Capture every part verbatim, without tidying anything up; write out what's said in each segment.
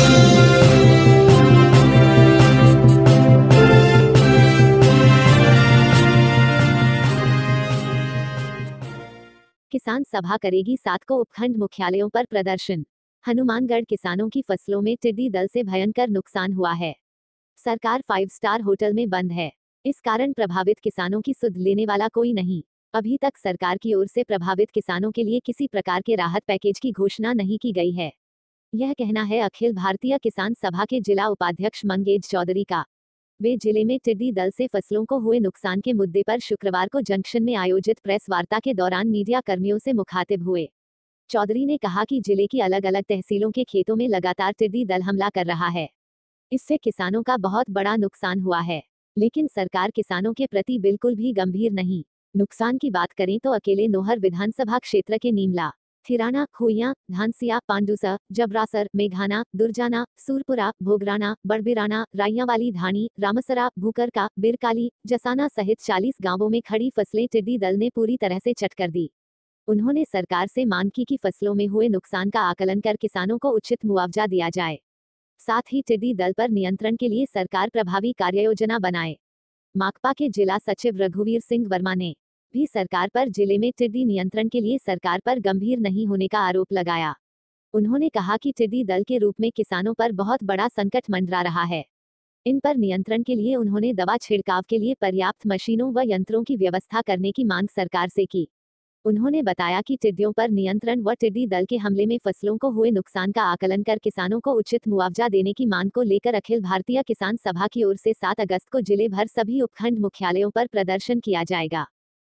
किसान सभा करेगी सात को उपखंड मुख्यालयों पर प्रदर्शन। हनुमानगढ़ किसानों की फसलों में टिड्डी दल से भयंकर नुकसान हुआ है। सरकार फाइव स्टार होटल में बंद है। इस कारण प्रभावित किसानों की सुध लेने वाला कोई नहीं। अभी तक सरकार की ओर से प्रभावित किसानों के लिए किसी प्रकार के राहत पैकेज की घोषणा नहीं की गई है। यह कहना है अखिल भारतीय किसान सभा के जिला उपाध्यक्ष मंगेज चौधरी का। वे जिले में टिड्डी दल से फसलों को हुए नुकसान के मुद्दे पर शुक्रवार को जंक्शन में आयोजित प्रेस वार्ता के दौरान मीडिया कर्मियों से मुखातिब हुए। चौधरी ने कहा कि जिले की अलग अलग तहसीलों के खेतों में लगातार टिड्डी दल हमला कर रहा है। इससे किसानों का बहुत बड़ा नुकसान हुआ है, लेकिन सरकार किसानों के प्रति बिल्कुल भी गंभीर नहीं। नुकसान की बात करें तो अकेले नोहर विधानसभा क्षेत्र के नीमला, थिराना, खोइया, धानसिया, पांडुसा, जबरासर, मेघाना, दुर्जाना, सूरपुरा, भोगराना, बड़बिराना, राइयावाली धानी, रामसरा, भूकरका, बिरकाली, जसाना सहित चालीस गांवों में खड़ी फसलें टिड्डी दल ने पूरी तरह से चट कर दी। उन्होंने सरकार से मांग की कि फसलों में हुए नुकसान का आकलन कर किसानों को उचित मुआवजा दिया जाए। साथ ही टिड्डी दल पर नियंत्रण के लिए सरकार प्रभावी कार्ययोजना बनाए। माकपा के जिला सचिव रघुवीर सिंह वर्मा ने भी सरकार पर जिले में टिड्डी नियंत्रण के लिए सरकार पर गंभीर नहीं होने का आरोप लगाया। उन्होंने कहा कि टिड्डी दल के रूप में किसानों पर बहुत बड़ा संकट मंडरा रहा है। इन पर नियंत्रण के लिए उन्होंने दवा छिड़काव के लिए पर्याप्त मशीनों व यंत्रों की व्यवस्था करने की मांग सरकार से की। उन्होंने बताया कि टिड्डियों पर नियंत्रण व टिड्डी दल के हमले में फसलों को हुए नुकसान का आकलन कर किसानों को उचित मुआवजा देने की मांग को लेकर अखिल भारतीय किसान सभा की ओर से सात अगस्त को जिले भर सभी उपखंड मुख्यालयों पर प्रदर्शन किया जाएगा।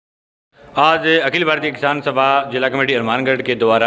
आज अखिल भारतीय किसान सभा जिला कमेटी हनुमानगढ़ के द्वारा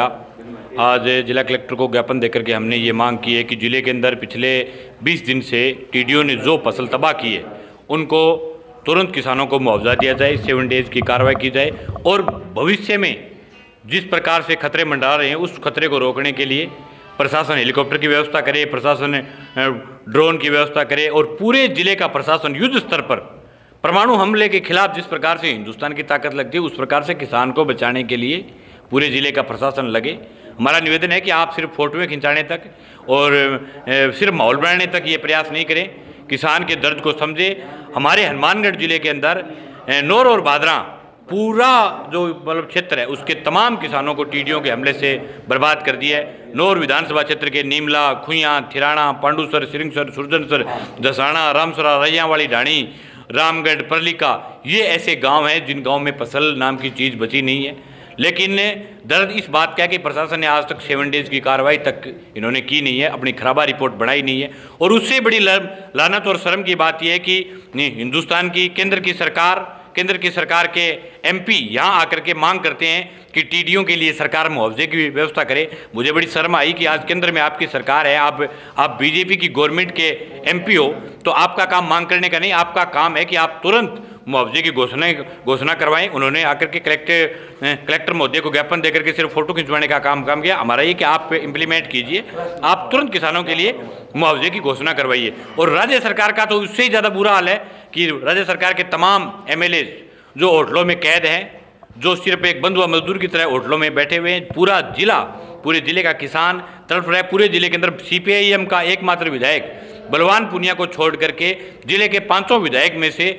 आज जिला कलेक्टर को ज्ञापन देकर के हमने ये मांग की है कि जिले के अंदर पिछले बीस दिन से टिड्डियों ने जो फसल तबाह की है उनको तुरंत किसानों को मुआवजा दिया जाए, सेवन डेज की कार्रवाई की जाए और भविष्य में जिस प्रकार से खतरे मंडरा रहे हैं उस खतरे को रोकने के लिए प्रशासन हेलीकॉप्टर की व्यवस्था करे, प्रशासन ड्रोन की व्यवस्था करे और पूरे जिले का प्रशासन युद्ध स्तर पर परमाणु हमले के खिलाफ जिस प्रकार से हिंदुस्तान की ताकत लगती है उस प्रकार से किसान को बचाने के लिए पूरे जिले का प्रशासन लगे। हमारा निवेदन है कि आप सिर्फ फोटोएं खिंचाने तक और सिर्फ माहौल बनाने तक ये प्रयास नहीं करें, किसान के दर्द को समझे। हमारे हनुमानगढ़ जिले के अंदर नौर और भादरा पूरा जो मतलब क्षेत्र है उसके तमाम किसानों को टिड्डियों के हमले से बर्बाद कर दिया है। नौर विधानसभा क्षेत्र के नीमला, खुइया, थिराना, पांडुसर, सिरिंगसर, सुरजनसर, जसाना, रामसरा, रैयावाली ढाणी, रामगढ़, परलिका, ये ऐसे गांव हैं जिन गांव में फसल नाम की चीज़ बची नहीं है। लेकिन दर्द इस बात का है कि प्रशासन ने आज तक सेवन डेज की कार्रवाई तक इन्होंने की नहीं है, अपनी खराबा रिपोर्ट बनाई नहीं है। और उससे बड़ी लानत और शर्म की बात यह है कि हिंदुस्तान की केंद्र की सरकार केंद्र की सरकार के एमपी यहाँ आकर के मांग करते हैं कि टिड्डियों के लिए सरकार मुआवजे की व्यवस्था करे। मुझे बड़ी शर्म आई कि आज केंद्र में आपकी सरकार है, आप आप बीजेपी की गवर्नमेंट के एमपी हो, तो आपका काम मांग करने का नहीं, आपका काम है कि आप तुरंत मुआवजे की घोषणा घोषणा करवाएं। उन्होंने आकर के कलेक्टर कलेक्टर महोदय को ज्ञापन देकर के सिर्फ फोटो खिंचवाने का काम काम किया। हमारा ये कि आप इम्प्लीमेंट कीजिए, आप तुरंत किसानों के लिए मुआवजे की घोषणा करवाइए। और राज्य सरकार का तो उससे ही ज़्यादा बुरा हाल है कि राज्य सरकार के तमाम एमएलए जो होटलों में कैद हैं, जो सिर्फ एक बंधुआ मजदूर की तरह होटलों में बैठे हुए हैं, पूरा जिला पूरे जिले का किसान तड़फ रहा है। पूरे जिले के अंदर सीपीआईएम का एकमात्र विधायक बलवान पुनिया को छोड़ करके जिले के पाँचों विधायक में से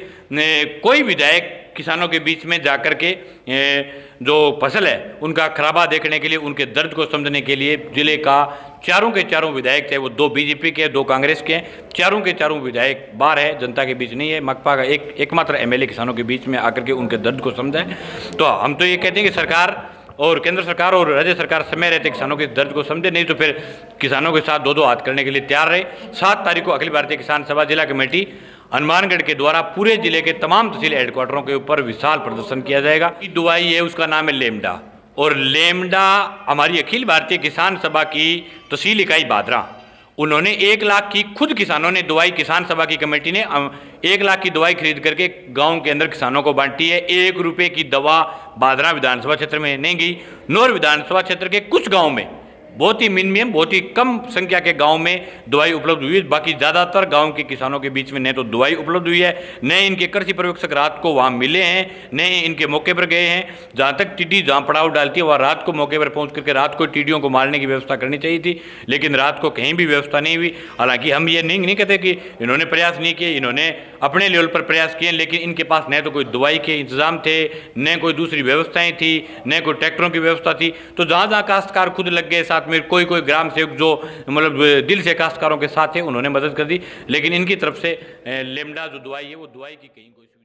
कोई विधायक किसानों के बीच में जाकर के जो फसल है उनका खराबा देखने के लिए, उनके दर्द को समझने के लिए जिले का चारों के चारों विधायक, चाहे वो दो बीजेपी के दो कांग्रेस के हैं, चारों के चारों विधायक बाहर है, जनता के बीच नहीं है। माकपा का एक एकमात्र एमएलए किसानों के बीच में आकर के उनके दर्द को समझा है। तो हम तो ये कहते हैं कि सरकार और केंद्र सरकार और राज्य सरकार समय रहते किसानों के दर्द को समझे, नहीं तो फिर किसानों के साथ दो दो हाथ करने के लिए तैयार रहे। सात तारीख को अखिल भारतीय किसान सभा जिला कमेटी हनुमानगढ़ के द्वारा पूरे जिले के तमाम तहसील हेडक्वार्टरों के ऊपर विशाल प्रदर्शन किया जाएगा। दवाई है उसका नाम है लेमडा, और लेमडा हमारी अखिल भारतीय किसान सभा की तहसील इकाई भादरा, उन्होंने एक लाख की खुद किसानों ने दवाई, किसान सभा की कमेटी ने एक लाख की दवाई खरीद करके गांव के अंदर किसानों को बांटी है। एक रुपए की दवा भादरा विधानसभा क्षेत्र में नहीं गई। नौर विधानसभा क्षेत्र के कुछ गांव में बहुत ही मिनिमम, बहुत ही कम संख्या के गांव में दवाई उपलब्ध हुई है। बाकी ज़्यादातर गांव के किसानों के बीच में न तो दवाई उपलब्ध हुई है, न इनके कृषि पर्यवेक्षक रात को वहां मिले हैं, न इनके मौके पर गए हैं। जहां तक टिड्डी जहां पड़ाव डालती है वहाँ रात को मौके पर पहुंच करके रात को टिड्डियों को मारने की व्यवस्था करनी चाहिए थी, लेकिन रात को कहीं भी व्यवस्था नहीं हुई। हालांकि हम ये नहीं नहीं कहते कि इन्होंने प्रयास नहीं किए, इन्होंने अपने लेवल पर प्रयास किए, लेकिन इनके पास न तो कोई दवाई के इंतजाम थे, न कोई दूसरी व्यवस्थाएं थी, न कोई ट्रैक्टरों की व्यवस्था थी। तो जहाँ जहाँ काश्तकार खुद लग गए, साथ में कोई कोई ग्राम सेवक जो मतलब दिल से काश्तकारों के साथ है, उन्होंने मदद कर दी, लेकिन इनकी तरफ से लेमडा जो दवाई है वो दवाई की कहीं कोई